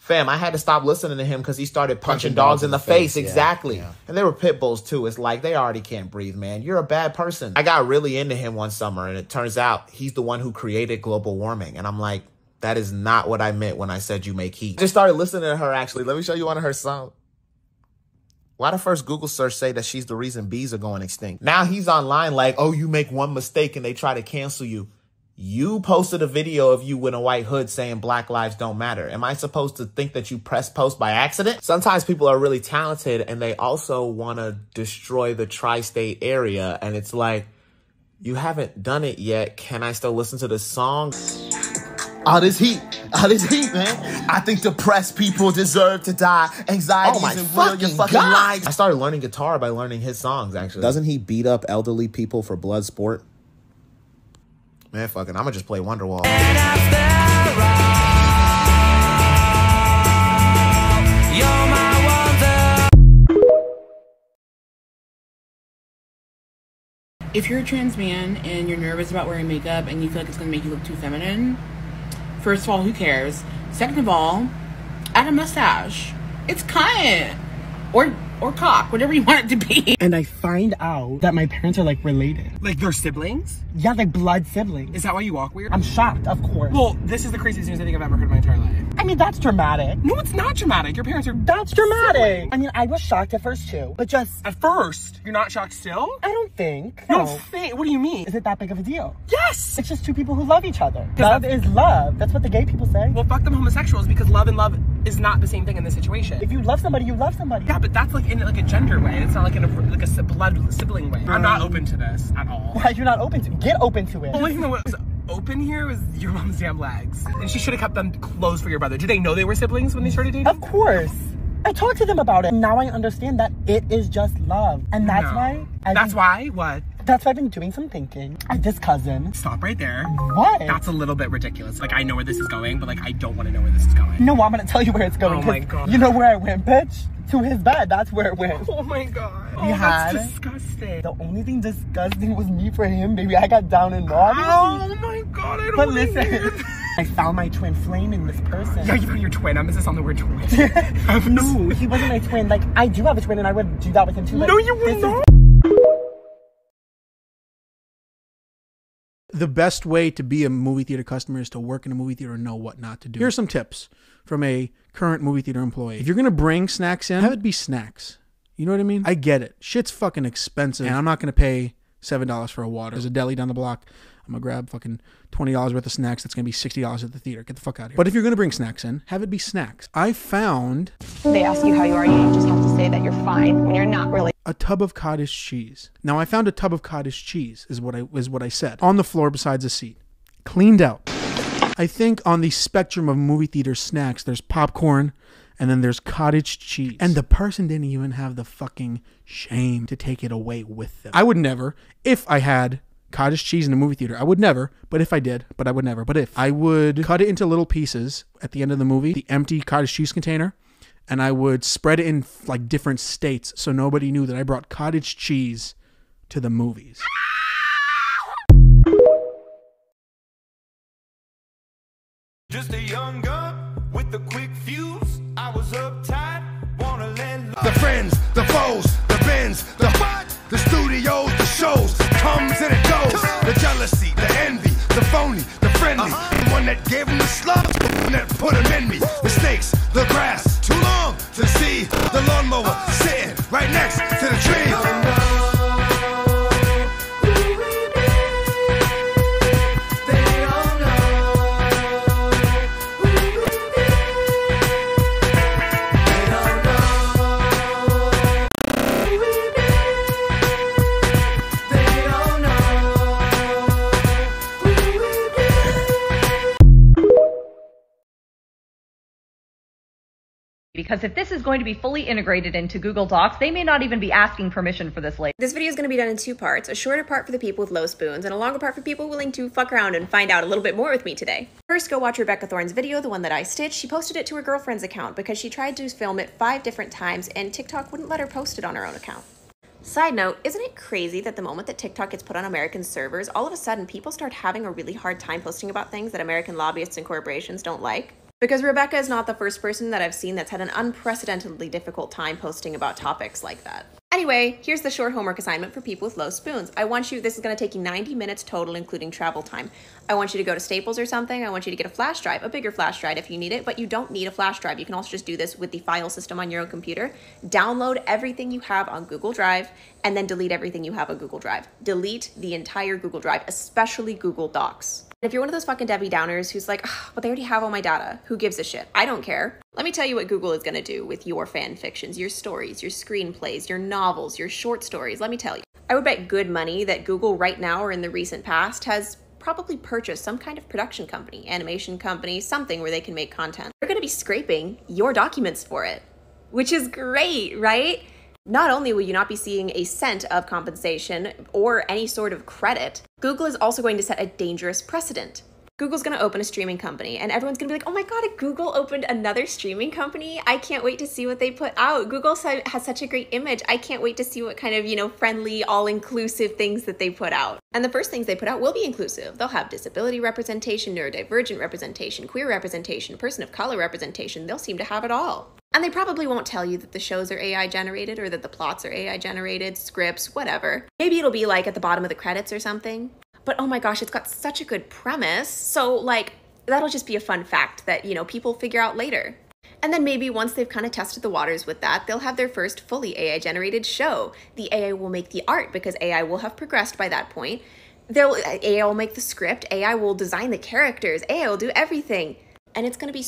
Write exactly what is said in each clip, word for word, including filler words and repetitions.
Fam, I had to stop listening to him because he started punching, punching dogs, dogs in the face. face. Yeah, exactly. Yeah. And they were pit bulls too. It's like, they already can't breathe, man. You're a bad person. I got really into him one summer, and it turns out he's the one who created global warming. And I'm like, that is not what I meant when I said you make heat. I just started listening to her, actually. Let me show you one of her songs. Why the first Google search say that she's the reason bees are going extinct? Now he's online like, oh, you make one mistake and they try to cancel you. You posted a video of you with a white hood saying Black lives don't matter. Am I supposed to think that you press post by accident? Sometimes people are really talented and they also want to destroy the tri-state area. And it's like, you haven't done it yet. Can I still listen to the song? All this heat, all this heat, man. I think depressed people deserve to die. Anxiety oh is real, your fucking life. I started learning guitar by learning his songs, actually. Doesn't he beat up elderly people for blood sport? Man, fucking, I'm gonna just play Wonderwall. If you're a trans man and you're nervous about wearing makeup and you feel like it's gonna make you look too feminine, first of all, who cares? Second of all, add a mustache. It's cunt. Or or cock, whatever you want it to be. And I find out that my parents are like related. Like they're siblings? Yeah, like blood siblings. Is that why you walk weird? I'm shocked, of course. Well, this is the craziest news I think I've ever heard in my entire life. I mean, that's dramatic. No, it's not dramatic. Your parents are That's dramatic. siblings. I mean, I was shocked at first too, but just... At first? You're not shocked still? I don't think. No, No. think. What do you mean? Is it that big of a deal? Yes! It's just two people who love each other. Love is love. That's what the gay people say. Well, fuck them homosexuals, because love and love is not the same thing in this situation. If you love somebody, you love somebody. Yeah, but that's like in like a gender way. It's not like in a like a si- blood sibling way. I'm not open to this at all. Why you're not open to it? Get open to it. The only thing that was open here was your mom's damn legs. And she should have kept them closed for your brother. Did they know they were siblings when they started dating? Of course. I talked to them about it. Now I understand that it is just love. And that's No. why... I've That's been, why? What? That's why I've been doing some thinking. I have this cousin. Stop right there. What? That's a little bit ridiculous. Like, I know where this is going, but like, I don't want to know where this is going. No, I'm gonna tell you where it's going. Oh my 'cause God. You know where I went, bitch? To his bed. That's where it went. Oh my God. Oh, We that's had- disgusting. The only thing disgusting was me for him, baby. I got down and naughty. Oh my God, I don't But wanna listen, hear I found my twin flame in this person. Yeah, you found your twin. Emphasis on the word twin. No, he wasn't my twin. Like, I do have a twin and I would do that with him too. But No, you this would is- not. The best way to be a movie theater customer is to work in a movie theater and know what not to do. Here's some tips from a current movie theater employee. If you're going to bring snacks in, have it be snacks. You know what I mean? I get it. Shit's fucking expensive, and I'm not going to pay seven dollars for a water. There's a deli down the block. I'm going to grab fucking twenty dollars worth of snacks. That's going to be sixty dollars at the theater. Get the fuck out of here. But if you're going to bring snacks in, have it be snacks. I found... They ask you how you are, you just have to say that you're fine when you're not really. a tub of cottage cheese. Now I found a tub of cottage cheese is what I is what I said on the floor besides a seat, cleaned out. I think on the spectrum of movie theater snacks, there's popcorn and then there's cottage cheese, and the person didn't even have the fucking shame to take it away with them. I would never, if I had cottage cheese in a movie theater, I would never, but if I did, but I would never, but if I would cut it into little pieces at the end of the movie, the empty cottage cheese container, and I would spread it in like different states so nobody knew that I brought cottage cheese to the movies. Just a young gun with a quick fuse. I was uptight, wanna let the friends, the foes, the bins, the what? The studios, the shows, comes and it goes. The jealousy, the envy, the phony, the friendly, the one that gave him the slump, the one that put him in me. Mistakes, the grass, too long to see. The lawnmower sitting right next to the tree. Because if this is going to be fully integrated into Google Docs, they may not even be asking permission for this later. This video is going to be done in two parts, a shorter part for the people with low spoons and a longer part for people willing to fuck around and find out a little bit more with me today. First, go watch Rebecca Thorne's video, the one that I stitched. She posted it to her girlfriend's account because she tried to film it five different times and TikTok wouldn't let her post it on her own account. Side note, isn't it crazy that the moment that TikTok gets put on American servers, all of a sudden people start having a really hard time posting about things that American lobbyists and corporations don't like? Because Rebecca is not the first person that I've seen that's had an unprecedentedly difficult time posting about topics like that. Anyway, here's the short homework assignment for people with low spoons. I want you, this is going to take you ninety minutes total, including travel time. I want you to go to Staples or something. I want you to get a flash drive, a bigger flash drive if you need it, but you don't need a flash drive. You can also just do this with the file system on your own computer. Download everything you have on Google Drive and then delete everything you have on Google Drive. Delete the entire Google Drive, especially Google Docs. If you're one of those fucking Debbie Downers who's like, oh, but they already have all my data, who gives a shit? I don't care. Let me tell you what Google is going to do with your fan fictions, your stories, your screenplays, your novels, your short stories. Let me tell you. I would bet good money that Google right now or in the recent past has probably purchased some kind of production company, animation company, something where they can make content. They're going to be scraping your documents for it, which is great, right? Not only will you not be seeing a cent of compensation or any sort of credit, Google is also going to set a dangerous precedent. Google's going to open a streaming company and everyone's going to be like, oh my God, Google opened another streaming company. I can't wait to see what they put out. Google has such a great image. I can't wait to see what kind of, you know, friendly, all-inclusive things that they put out. And the first things they put out will be inclusive. They'll have disability representation, neurodivergent representation, queer representation, person of color representation. They'll seem to have it all. And they probably won't tell you that the shows are A I generated or that the plots are A I generated, scripts, whatever. Maybe it'll be like at the bottom of the credits or something. But oh my gosh, it's got such a good premise. So like, that'll just be a fun fact that, you know, people figure out later. And then maybe once they've kind of tested the waters with that, they'll have their first fully A I generated show. The A I will make the art because A I will have progressed by that point. They'll, A I will make the script, A I will design the characters, A I will do everything. And it's going to be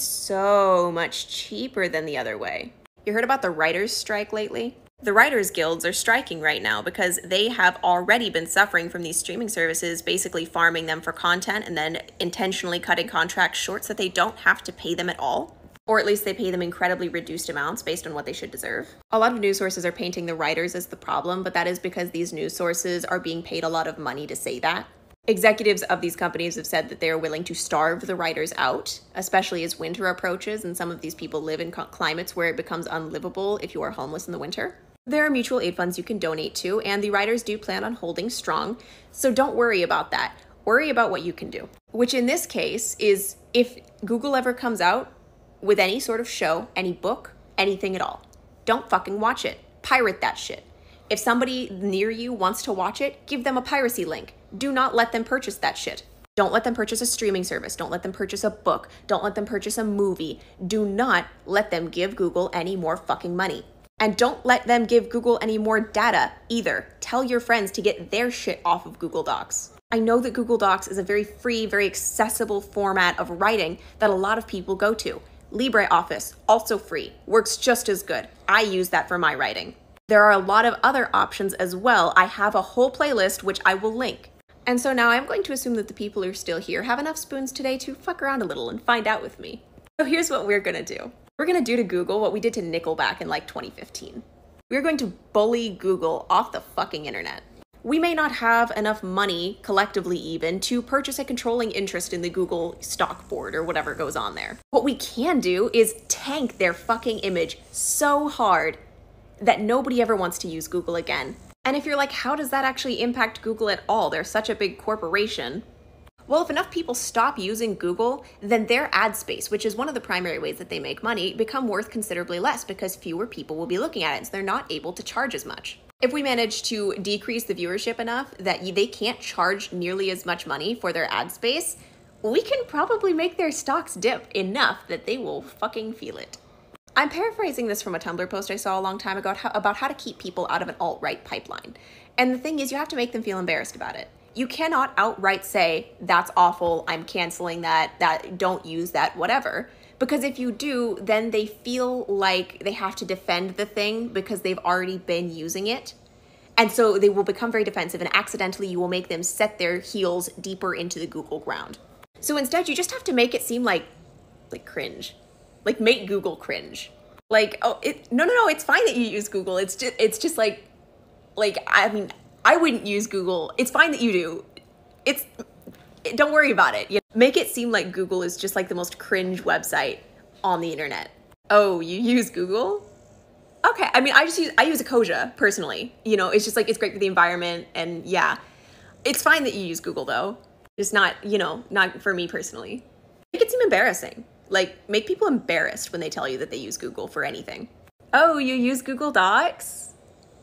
so much cheaper than the other way. You heard about the writers' strike lately? The writers' guilds are striking right now because they have already been suffering from these streaming services, basically farming them for content and then intentionally cutting contracts short so that they don't have to pay them at all. Or at least they pay them incredibly reduced amounts based on what they should deserve. A lot of news sources are painting the writers as the problem, but that is because these news sources are being paid a lot of money to say that. Executives of these companies have said that they are willing to starve the writers out, especially as winter approaches, and some of these people live in climates where it becomes unlivable if you are homeless in the winter. There are mutual aid funds you can donate to, and the writers do plan on holding strong, so don't worry about that. Worry about what you can do. Which in this case is if Google ever comes out with any sort of show, any book, anything at all, don't fucking watch it. Pirate that shit. If somebody near you wants to watch it, give them a piracy link. Do not let them purchase that shit. Don't let them purchase a streaming service. Don't let them purchase a book. Don't let them purchase a movie. Do not let them give Google any more fucking money. And don't let them give Google any more data either. Tell your friends to get their shit off of Google Docs. I know that Google Docs is a very free, very accessible format of writing that a lot of people go to. LibreOffice, also free, works just as good. I use that for my writing. There are a lot of other options as well. I have a whole playlist which I will link. And so now I'm going to assume that the people who are still here have enough spoons today to fuck around a little and find out with me. So here's what we're gonna do. We're gonna do to Google what we did to Nickelback in like twenty fifteen. We're going to bully Google off the fucking internet. We may not have enough money, collectively even, to purchase a controlling interest in the Google stock board or whatever goes on there. What we can do is tank their fucking image so hard that nobody ever wants to use Google again. And if you're like, how does that actually impact Google at all? They're such a big corporation. Well, if enough people stop using Google, then their ad space, which is one of the primary ways that they make money, become worth considerably less because fewer people will be looking at it, so they're not able to charge as much. If we manage to decrease the viewership enough that they can't charge nearly as much money for their ad space, we can probably make their stocks dip enough that they will fucking feel it. I'm paraphrasing this from a Tumblr post I saw a long time ago how, about how to keep people out of an alt-right pipeline. And the thing is, you have to make them feel embarrassed about it. You cannot outright say, that's awful, I'm canceling that, that don't use that, whatever. Because if you do, then they feel like they have to defend the thing because they've already been using it. And so they will become very defensive, and accidentally you will make them set their heels deeper into the Google ground. So instead, you just have to make it seem like, like cringe. Like, make Google cringe. Like, oh, it, no, no, no, it's fine that you use Google. It's just, it's just like, like, I mean, I wouldn't use Google. It's fine that you do. It's, don't worry about it. You know? Make it seem like Google is just like the most cringe website on the internet. Oh, you use Google? Okay, I mean, I just use, I use 𝗏𝗀𝗧 personally. You know, it's just like, it's great for the environment, and yeah. It's fine that you use Google though. Just not, you know, not for me personally. Make it seem embarrassing. Like, make people embarrassed when they tell you that they use Google for anything. Oh, you use Google Docs?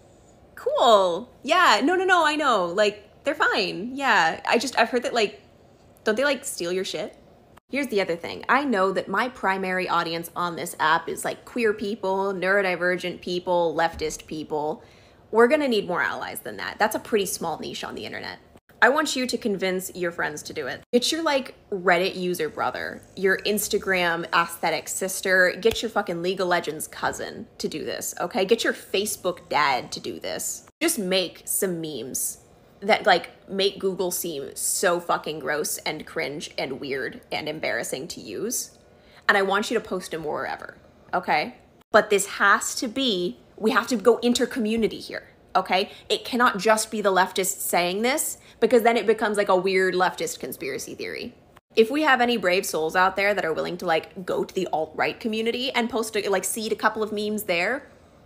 Cool. Yeah, no, no, no, I know. Like, they're fine. Yeah, I just, I've heard that, like, don't they, like, steal your shit? Here's the other thing. I know that my primary audience on this app is, like, queer people, neurodivergent people, leftist people. We're gonna need more allies than that. That's a pretty small niche on the internet. I want you to convince your friends to do it. Get your, like, Reddit user brother, your Instagram aesthetic sister, get your fucking League of Legends cousin to do this, okay? Get your Facebook dad to do this. Just make some memes that, like, make Google seem so fucking gross and cringe and weird and embarrassing to use. And I want you to post them wherever, okay? But this has to be, we have to go inter-community here, okay? It cannot just be the leftists saying this, because then it becomes like a weird leftist conspiracy theory. If we have any brave souls out there that are willing to, like, go to the alt-right community and post, a, like, seed a couple of memes there,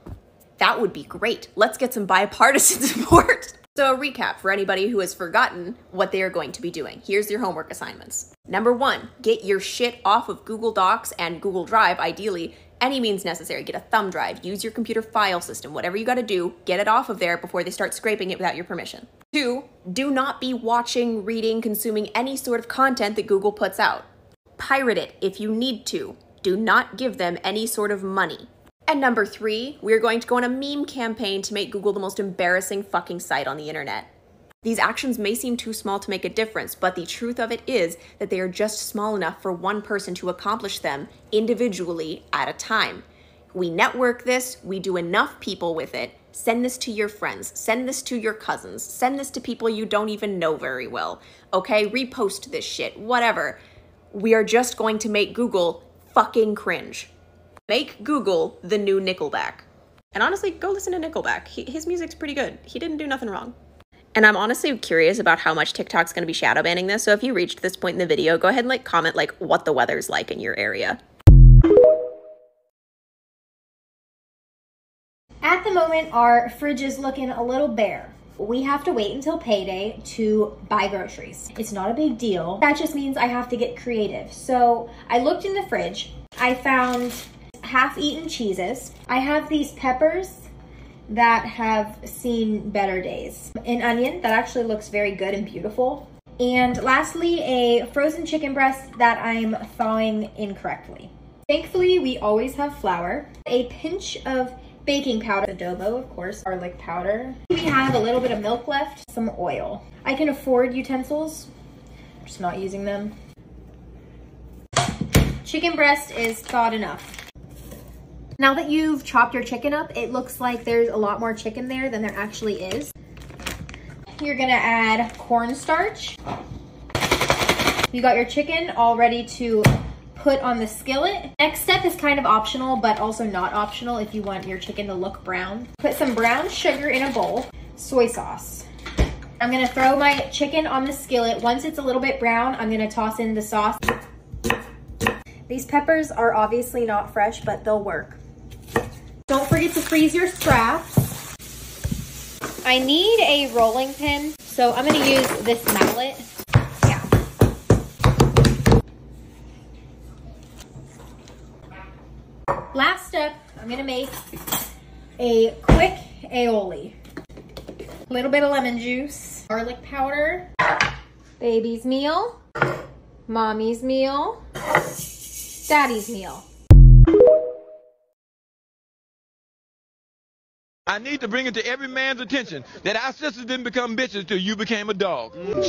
that would be great. Let's get some bipartisan support. So a recap for anybody who has forgotten what they are going to be doing. Here's your homework assignments. Number one, get your shit off of Google Docs and Google Drive, ideally, any means necessary. Get a thumb drive, use your computer file system, whatever you gotta do, get it off of there before they start scraping it without your permission. Two, do not be watching, reading, consuming any sort of content that Google puts out. Pirate it if you need to. Do not give them any sort of money. And number three, we're going to go on a meme campaign to make Google the most embarrassing fucking site on the internet. These actions may seem too small to make a difference, but the truth of it is that they are just small enough for one person to accomplish them individually at a time. We network this, we do enough people with it. Send this to your friends, send this to your cousins, send this to people you don't even know very well, okay? Repost this shit, whatever. We are just going to make Google fucking cringe. Make Google the new Nickelback. And honestly, go listen to Nickelback. He, his music's pretty good. He didn't do nothing wrong. And I'm honestly curious about how much TikTok's gonna be shadow banning this, so if you reached this point in the video, go ahead and, like, comment, like, what the weather's like in your area. At the moment, our fridge is looking a little bare. We have to wait until payday to buy groceries. It's not a big deal. That just means I have to get creative. So I looked in the fridge. I found half-eaten cheeses. I have these peppers that have seen better days. An onion that actually looks very good and beautiful. And lastly, a frozen chicken breast that I'm thawing incorrectly. Thankfully, we always have flour, a pinch of baking powder, adobo, of course, garlic powder. We have a little bit of milk left, some oil. I can afford utensils, I'm just not using them. Chicken breast is thawed enough. Now that you've chopped your chicken up, it looks like there's a lot more chicken there than there actually is. You're gonna add cornstarch. You got your chicken all ready to put on the skillet. Next step is kind of optional, but also not optional if you want your chicken to look brown. Put some brown sugar in a bowl, soy sauce. I'm gonna throw my chicken on the skillet. Once it's a little bit brown, I'm gonna toss in the sauce. These peppers are obviously not fresh, but they'll work. Don't forget to freeze your scraps. I need a rolling pin, so I'm gonna use this mallet. Yeah. Last step, I'm gonna make a quick aioli. A little bit of lemon juice, garlic powder, baby's meal, mommy's meal, daddy's meal. I need to bring it to every man's attention that our sisters didn't become bitches till you became a dog. Mm.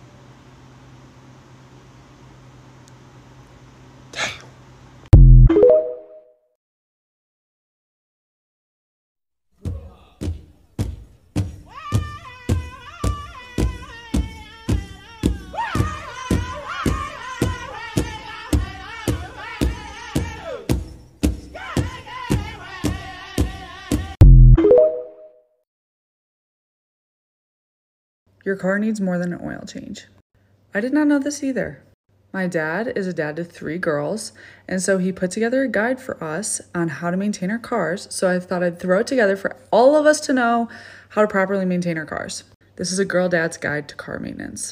Your car needs more than an oil change. I did not know this either. My dad is a dad to three girls, and so he put together a guide for us on how to maintain our cars, so I thought I'd throw it together for all of us to know how to properly maintain our cars. This is a girl dad's guide to car maintenance.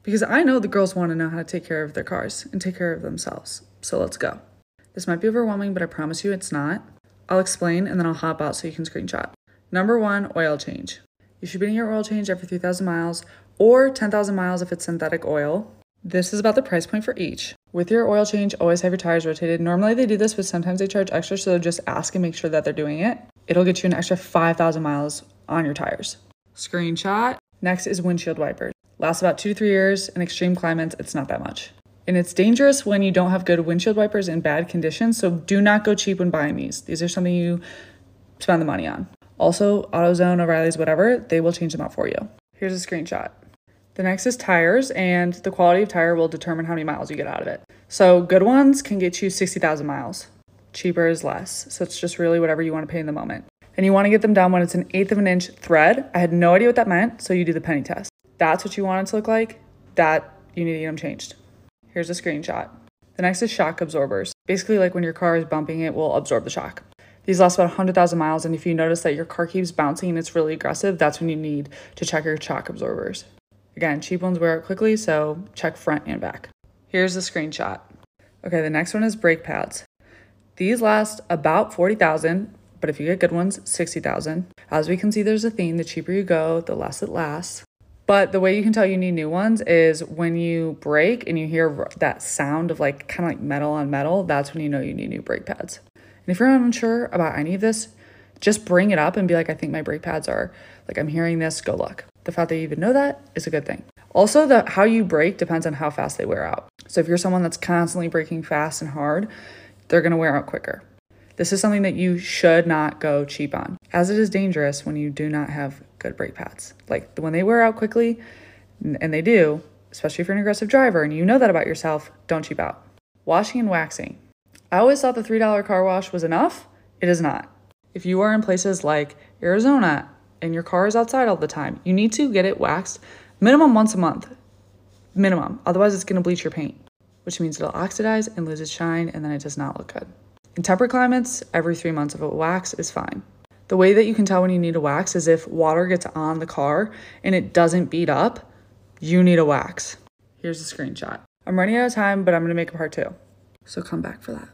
because I know the girls want to know how to take care of their cars and take care of themselves. So let's go. This might be overwhelming, but I promise you it's not. I'll explain and then I'll hop out so you can screenshot. Number one, oil change. You should be getting your oil change every three thousand miles or ten thousand miles if it's synthetic oil. This is about the price point for each. With your oil change, always have your tires rotated. Normally they do this, but sometimes they charge extra, so just ask and make sure that they're doing it. It'll get you an extra five thousand miles on your tires. Screenshot. Next is windshield wipers. Lasts about two to three years. In extreme climates, it's not that much. And it's dangerous when you don't have good windshield wipers in bad condition, so do not go cheap when buying these. These are something you spend the money on. Also, AutoZone, O'Reilly's, whatever, they will change them out for you. Here's a screenshot. The next is tires, and the quality of tire will determine how many miles you get out of it. So good ones can get you sixty thousand miles. Cheaper is less, so it's just really whatever you want to pay in the moment. And you want to get them done when it's an eighth of an inch thread. I had no idea what that meant, so you do the penny test. That's what you want it to look like. That, you need to get them changed. Here's a screenshot. The next is shock absorbers. Basically, like when your car is bumping, it will absorb the shock. These last about one hundred thousand miles, and if you notice that your car keeps bouncing and it's really aggressive, that's when you need to check your shock absorbers. Again, cheap ones wear out quickly, so check front and back. Here's the screenshot. Okay, the next one is brake pads. These last about forty thousand, but if you get good ones, sixty thousand. As we can see, there's a theme. The cheaper you go, the less it lasts. But the way you can tell you need new ones is when you brake and you hear that sound of like kind of like metal on metal, that's when you know you need new brake pads. And if you're unsure about any of this, just bring it up and be like, I think my brake pads are, like I'm hearing this, go look. The fact that you even know that is a good thing. Also, the how you brake depends on how fast they wear out. So if you're someone that's constantly braking fast and hard, they're gonna wear out quicker. This is something that you should not go cheap on, as it is dangerous when you do not have good brake pads. Like when they wear out quickly, and they do, especially if you're an aggressive driver and you know that about yourself, don't cheap out. Washing and waxing. I always thought the three dollar car wash was enough. It is not. If you are in places like Arizona and your car is outside all the time, you need to get it waxed minimum once a month. Minimum. Otherwise, it's going to bleach your paint, which means it'll oxidize and lose its shine, and then it does not look good. In temperate climates, every three months of a wax is fine. The way that you can tell when you need a wax is if water gets on the car and it doesn't beat up, you need a wax. Here's a screenshot. I'm running out of time, but I'm going to make a part two. So come back for that.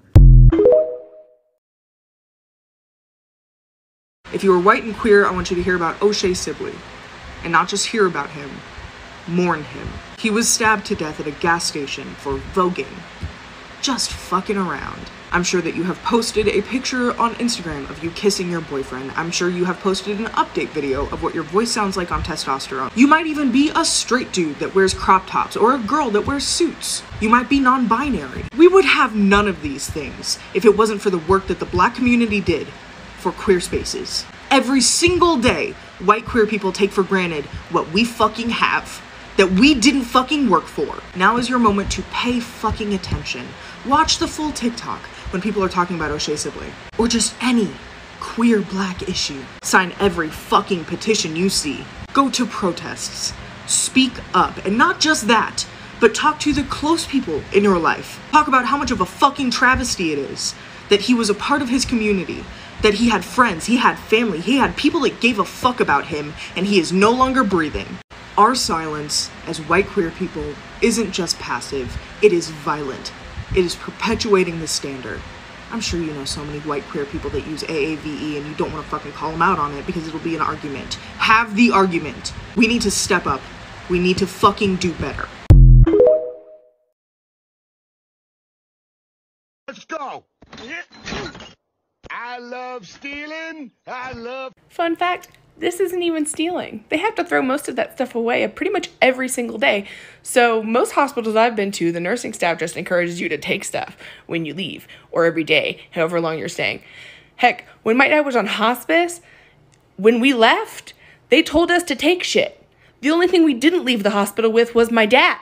If you are white and queer, I want you to hear about 𝗍𝗶𝗪. And not just hear about him, mourn him. He was stabbed to death at a gas station for voguing. Just fucking around. I'm sure that you have posted a picture on Instagram of you kissing your boyfriend. I'm sure you have posted an update video of what your voice sounds like on testosterone. You might even be a straight dude that wears crop tops or a girl that wears suits. You might be non-binary. We would have none of these things if it wasn't for the work that the Black community did for queer spaces. Every single day, white queer people take for granted what we fucking have, that we didn't fucking work for. Now is your moment to pay fucking attention. Watch the full TikTok when people are talking about 𝗍𝗶𝗪, or just any queer black issue. Sign every fucking petition you see. Go to protests. Speak up, and not just that, but talk to the close people in your life. Talk about how much of a fucking travesty it is that he was a part of his community, that he had friends, he had family, he had people that gave a fuck about him, and he is no longer breathing. Our silence as white queer people isn't just passive, it is violent. It is perpetuating the standard. I'm sure you know so many white queer people that use A A V E and you don't want to fucking call them out on it because it'll be an argument. Have the argument. We need to step up. We need to fucking do better. Let's go. I love stealing. I love... Fun fact, this isn't even stealing. They have to throw most of that stuff away pretty much every single day. So most hospitals I've been to, the nursing staff just encourages you to take stuff when you leave, or every day, however long you're staying. Heck, when my dad was on hospice, when we left, they told us to take shit. The only thing we didn't leave the hospital with was my dad.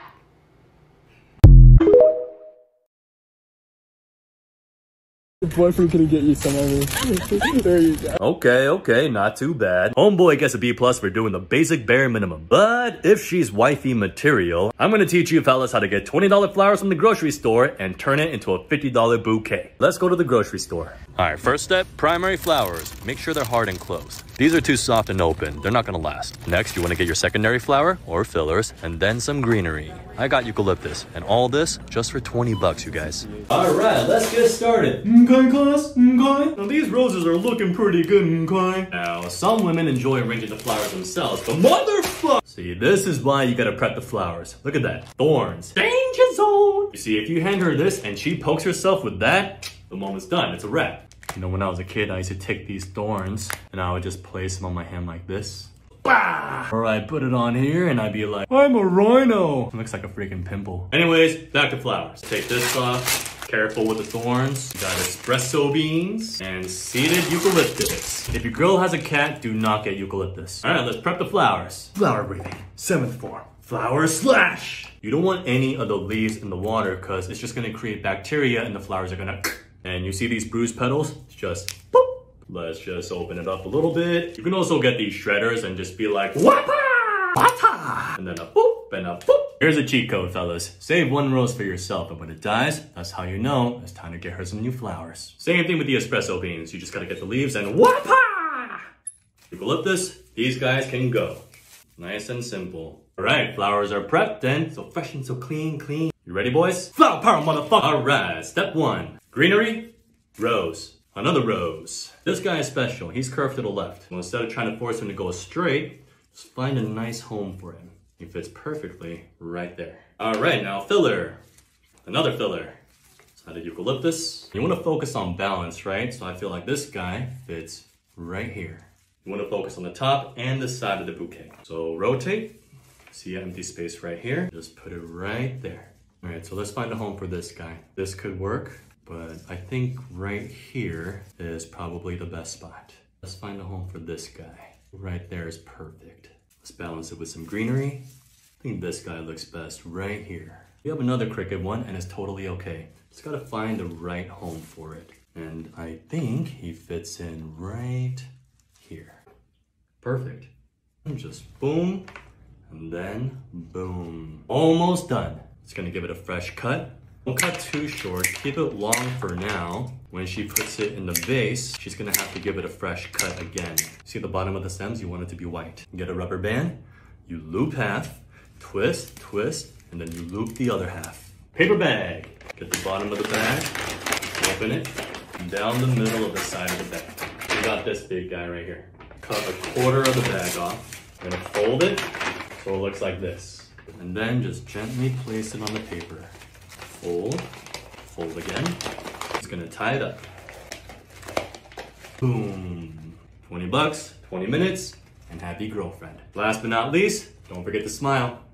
Your boyfriend couldn't get you some of it. There you go. Okay, okay, not too bad. Homeboy gets a B plus for doing the basic bare minimum. But if she's wifey material, I'm gonna teach you fellas how to get twenty dollar flowers from the grocery store and turn it into a fifty dollar bouquet. Let's go to the grocery store. Alright, first step, primary flowers. Make sure they're hard and closed. These are too soft and open. They're not gonna last. Next, you wanna get your secondary flower or fillers and then some greenery. I got eucalyptus and all this just for twenty bucks, you guys. Alright, let's get started. Okay, class, okay. Now these roses are looking pretty good, okay. Now, some women enjoy arranging the flowers themselves, but motherfucker! See, this is why you gotta prep the flowers. Look at that. Thorns. Danger zone! You see, if you hand her this and she pokes herself with that, the moment's done. It's a wrap. You know, when I was a kid, I used to take these thorns and I would just place them on my hand like this. Bah! Or I'd put it on here and I'd be like, I'm a rhino. It looks like a freaking pimple. Anyways, back to flowers. Take this off. Careful with the thorns. You got espresso beans and seeded eucalyptus. If your girl has a cat, do not get eucalyptus. All right, let's prep the flowers. Flower breathing. Seventh form. Flower slash. You don't want any of the leaves in the water because it's just gonna create bacteria and the flowers are gonna... And you see these bruised petals? It's just boop. Let's just open it up a little bit. You can also get these shredders and just be like, wapa! Wata! And then a boop and a boop. Here's a cheat code, fellas. Save one rose for yourself, and when it dies, that's how you know it's time to get her some new flowers. Same thing with the espresso beans. You just gotta get the leaves and wapa! Eucalyptus, these guys can go. Nice and simple. All right, flowers are prepped then. So fresh and so clean, clean. You ready, boys? Flower power, motherfucker! All right, step one. Greenery, rose, another rose. This guy is special, he's curved to the left. Well, instead of trying to force him to go straight, just find a nice home for him. He fits perfectly right there. All right, now filler, another filler. Side of eucalyptus. You wanna focus on balance, right? So I feel like this guy fits right here. You wanna focus on the top and the side of the bouquet. So rotate, see an empty space right here. Just put it right there. All right, so let's find a home for this guy. This could work. But I think right here is probably the best spot. Let's find a home for this guy. Right there is perfect. Let's balance it with some greenery. I think this guy looks best right here. We have another cricket one and it's totally okay. Just gotta find the right home for it. And I think he fits in right here. Perfect. And just boom, and then boom. Almost done. Just gonna give it a fresh cut. Don't cut too short, keep it long for now. When she puts it in the vase, she's gonna have to give it a fresh cut again. See the bottom of the stems? You want it to be white. Get a rubber band, you loop half, twist, twist, and then you loop the other half. Paper bag. Get the bottom of the bag, open it, and down the middle of the side of the bag. We got this big guy right here. Cut a quarter of the bag off. I'm gonna fold it so it looks like this. And then just gently place it on the paper. Fold, fold again. Just gonna tie it up. Boom. twenty bucks, twenty minutes, and happy girlfriend. Last but not least, don't forget to smile.